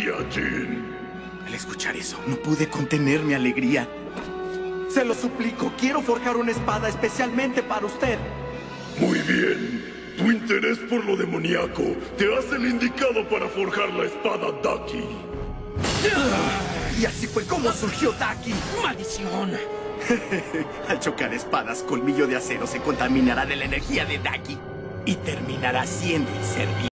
energía, Jin. Al escuchar eso, no pude contener mi alegría. Se lo suplico, quiero forjar una espada especialmente para usted. Muy bien. Tu interés por lo demoníaco te hace el indicado para forjar la espada Daki. Y así fue como surgió Daki. ¡Maldición! Al chocar espadas, Colmillo de Acero se contaminará de la energía de Daki y terminará siendo inservible.